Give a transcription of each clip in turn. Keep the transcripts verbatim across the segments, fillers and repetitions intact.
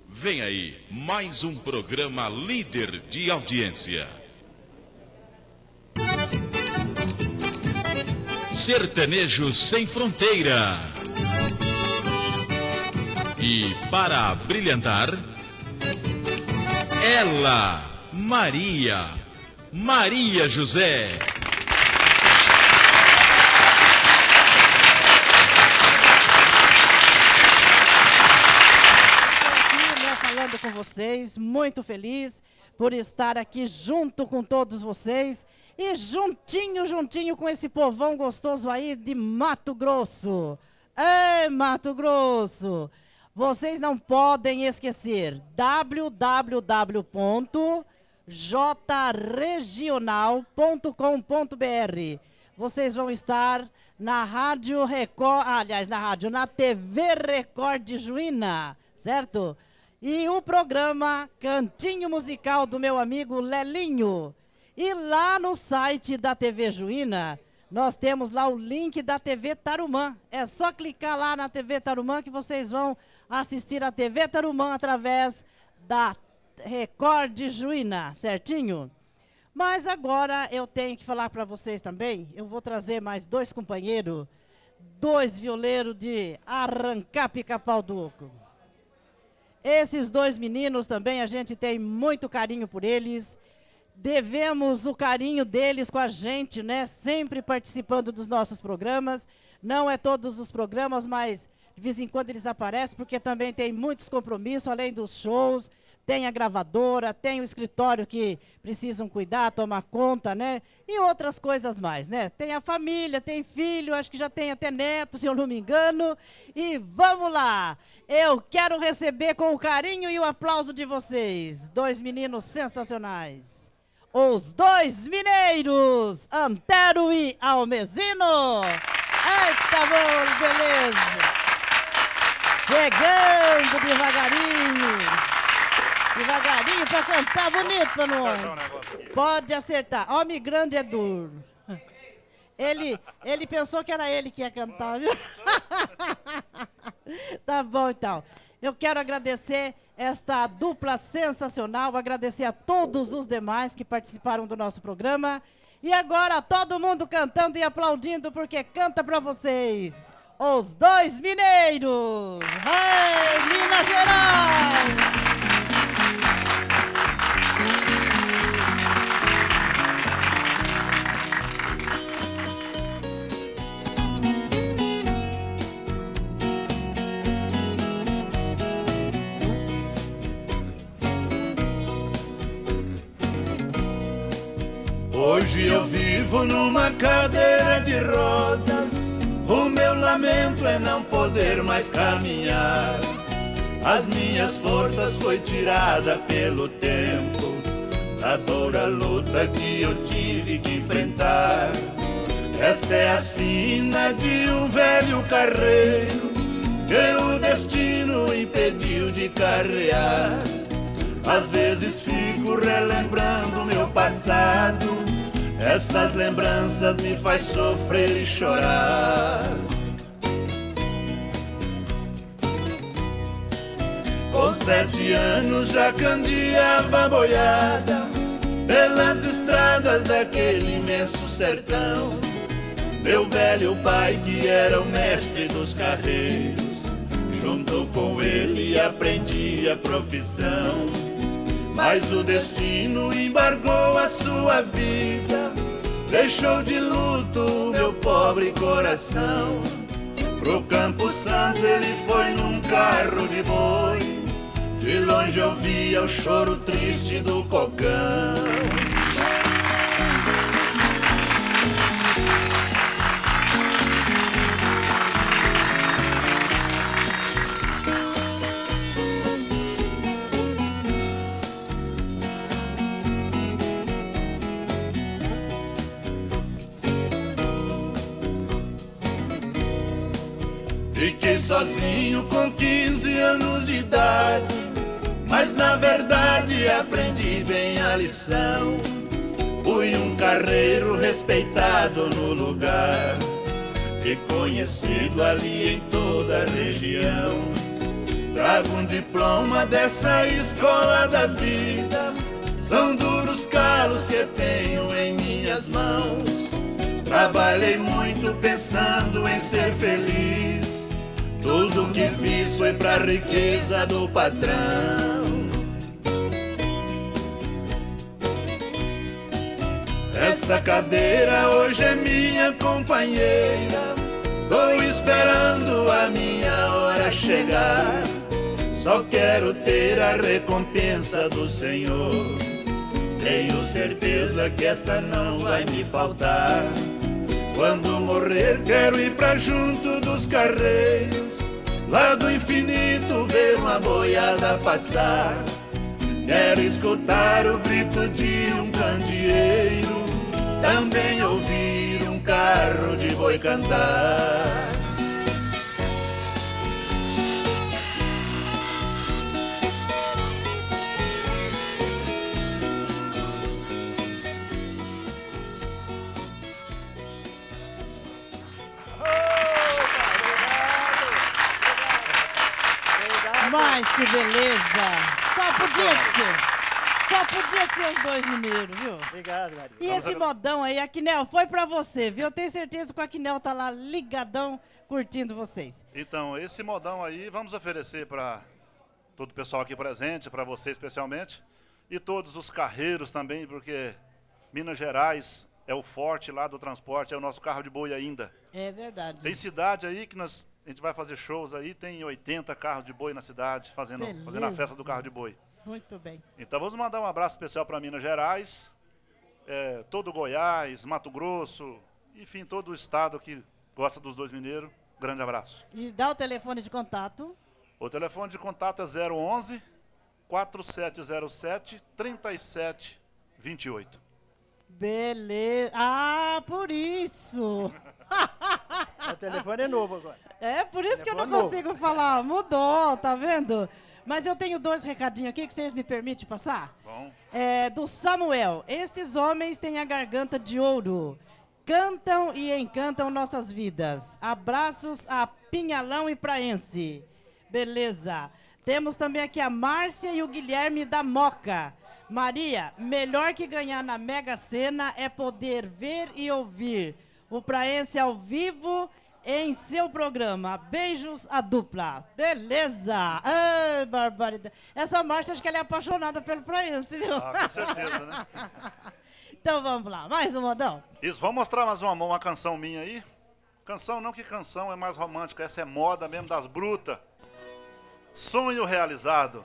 Vem aí, mais um programa líder de audiência. Sertanejo Sem Fronteira. E para brilhantar, ela, Maria, Maria José. Falando com vocês, muito feliz por estar aqui junto com todos vocês e juntinho, juntinho com esse povão gostoso aí de Mato Grosso. Ei, Mato Grosso! Vocês não podem esquecer w w w ponto j regional ponto com ponto b r. Vocês vão estar na Rádio Record, aliás, na rádio, na T V Record de Juína, certo? E o programa Cantinho Musical do meu amigo Lelinho. E lá no site da T V Juína, nós temos lá o link da T V Tarumã. É só clicar lá na T V Tarumã que vocês vão assistir a T V Tarumã através da Record de Juína, certinho? Mas agora eu tenho que falar para vocês também, eu vou trazer mais dois companheiros, dois violeiros de arrancar pica-pau do oco. Esses dois meninos também, a gente tem muito carinho por eles. Devemos o carinho deles com a gente, né? Sempre participando dos nossos programas. Não é todos os programas, mas de vez em quando eles aparecem, porque também tem muitos compromissos, além dos shows. Tem a gravadora, tem o escritório que precisam cuidar, tomar conta, né? E outras coisas mais, né? Tem a família, tem filho, acho que já tem até neto, se eu não me engano. E vamos lá! Eu quero receber com o carinho e o aplauso de vocês, dois meninos sensacionais. Os dois mineiros, Antero e Almezino. Eita, bom, beleza! Chegando devagarinho. Devagarinho pra cantar bonito pra nós. Pode acertar. Homem grande é duro. Ele, ele pensou que era ele que ia cantar, viu? Tá bom, então. Eu quero agradecer esta dupla sensacional, agradecer a todos os demais que participaram do nosso programa. E agora todo mundo cantando e aplaudindo, porque canta pra vocês. Os dois mineiros. Hey, Minas Gerais! Hoje eu vivo numa cadeira de rodas. O meu lamento é não poder mais caminhar. As minhas forças foi tirada pelo tempo, a dor, a luta que eu tive que enfrentar. Esta é a sina de um velho carreiro que o destino impediu de carrear. Às vezes fico relembrando meu passado. Estas lembranças me faz sofrer e chorar. Com sete anos já candeava a boiada pelas estradas daquele imenso sertão. Meu velho pai, que era o mestre dos carreiros, junto com ele aprendi a profissão. Mas o destino embargou a sua vida, deixou de luto meu pobre coração. Pro Campo Santo ele foi num carro de boi, de longe eu via o choro triste do cocão. Fiquei sozinho com quinze anos de idade, mas na verdade aprendi bem a lição. Fui um carreiro respeitado no lugar, reconhecido ali em toda a região. trago um diploma dessa escola da vida. São duros calos que tenho em minhas mãos. Trabalhei muito pensando em ser feliz. Tudo que fiz foi pra riqueza do patrão. Essa cadeira hoje é minha companheira. Tô esperando a minha hora chegar. Só quero ter a recompensa do Senhor. Tenho certeza que esta não vai me faltar. Quando morrer quero ir pra junto dos carreiros, lá do infinito ver uma boiada passar. Quero escutar o grito de um candeeiro, também ouvir um carro de boi cantar. Mas que beleza! Só podia ser! Só podia ser os dois mineiros, viu? Obrigado, Maria. E esse modão aí, a Quinel, foi pra você, viu? Eu tenho certeza que a Quinel tá lá ligadão, curtindo vocês. Então, esse modão aí vamos oferecer para todo o pessoal aqui presente, para você especialmente, e todos os carreiros também, porque Minas Gerais é o forte lá do transporte, é o nosso carro de boi ainda. É verdade. Tem cidade aí que nós, a gente vai fazer shows aí, tem oitenta carros de boi na cidade, fazendo, fazendo a festa do carro de boi. Muito bem. Então vamos mandar um abraço especial para Minas Gerais, é, todo Goiás, Mato Grosso, enfim, todo o estado que gosta dos dois mineiros. Grande abraço. E dá o telefone de contato. O telefone de contato é zero onze, quatro sete zero sete, três sete dois oito. Beleza. Ah, por isso. O telefone é novo agora. É, por isso que eu não Telefone consigo falar. Mudou, tá vendo? Mas eu tenho dois recadinhos aqui que vocês me permitem passar. Bom. É, do Samuel. Estes homens têm a garganta de ouro. Cantam e encantam nossas vidas. Abraços a Pinhalão e Praense. Beleza. Temos também aqui a Márcia e o Guilherme da Moca. Maria, melhor que ganhar na Mega Sena é poder ver e ouvir o Praense ao vivo em seu programa. Beijos a dupla. Beleza. Ai, barbaridade. Essa Márcia, acho que ela é apaixonada pelo Praense, viu? Ah, com certeza, né? Então vamos lá, mais um modão. Isso, vamos mostrar mais uma, uma canção minha aí. Canção não que canção é mais romântica, essa é moda mesmo das brutas. Sonho realizado.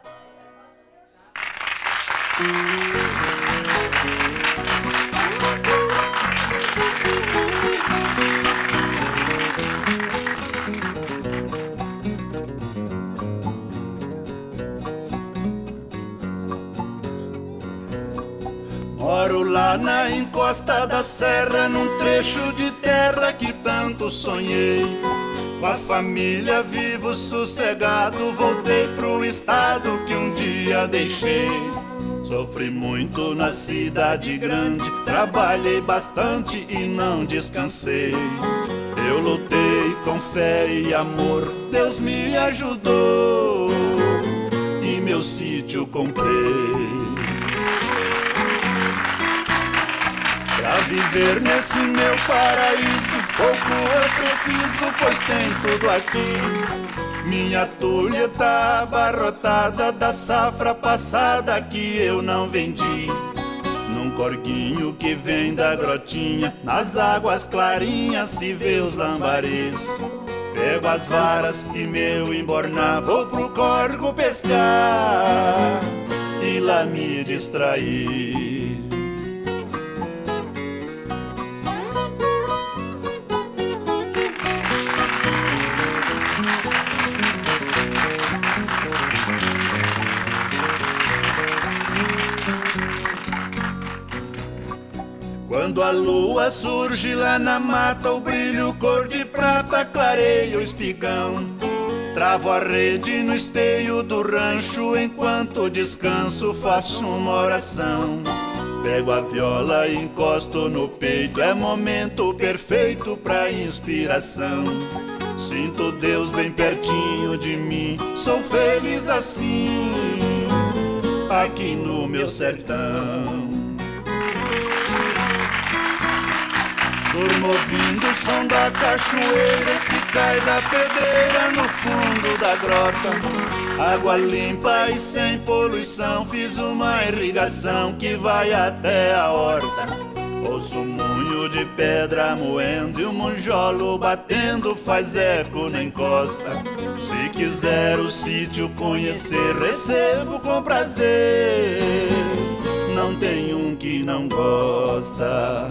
Moro lá na encosta da serra, num trecho de terra que tanto sonhei. Com a família vivo sossegado, voltei pro estado que um dia deixei. Sofri muito na cidade grande, trabalhei bastante e não descansei. Eu lutei com fé e amor, Deus me ajudou e meu sítio comprei. Pra viver nesse meu paraíso, pouco eu preciso, pois tem tudo aqui. Minha tulha tá abarrotada da safra passada que eu não vendi. Num corguinho que vem da grotinha, nas águas clarinhas se vê os lambaris. Pego as varas e meu embornar, vou pro corgo pescar e lá me distrair. Quando a lua surge lá na mata, o brilho cor de prata clareia o espigão. Travo a rede no esteio do rancho, enquanto descanso faço uma oração. Pego a viola e encosto no peito, é momento perfeito pra inspiração. Sinto Deus bem pertinho de mim, sou feliz assim, aqui no meu sertão. Durmo ouvindo o som da cachoeira que cai da pedreira no fundo da grota. Água limpa e sem poluição, fiz uma irrigação que vai até a horta. Ouço o munho de pedra moendo e o monjolo batendo faz eco na encosta. Se quiser o sítio conhecer, recebo com prazer, não tem um que não gosta.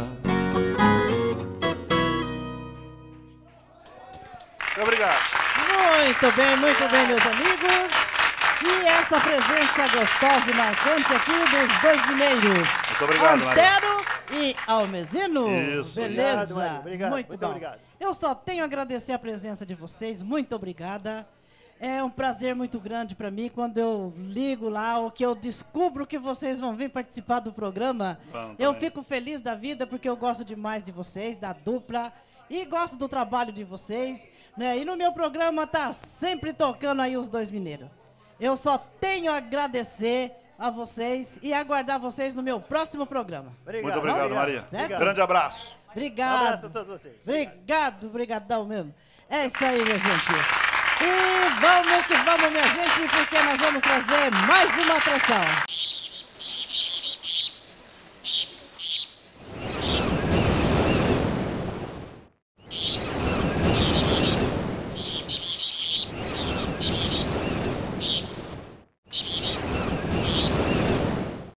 Obrigado. Muito bem, muito bem, meus amigos. E essa presença gostosa e marcante aqui dos dois mineiros. Muito obrigado, Maria. Antero e Almezino. Isso. Beleza. Obrigado, Maria. Obrigado. Muito, Muito bom. obrigado. Eu só tenho a agradecer a presença de vocês. Muito obrigada. É um prazer muito grande para mim quando eu ligo lá, ou que eu descubro que vocês vão vir participar do programa. Bom, eu também. fico feliz da vida porque eu gosto demais de vocês, da dupla, e gosto do trabalho de vocês, né? E no meu programa tá sempre tocando aí os dois mineiros. Eu só tenho a agradecer a vocês e aguardar vocês no meu próximo programa. Obrigado. Muito obrigado, Obrigado. Maria. Certo? Grande abraço. Um Obrigado. abraço a todos vocês. Obrigado, obrigadão mesmo. É isso aí, minha gente. E vamos que vamos, minha gente, porque nós vamos trazer mais uma atração.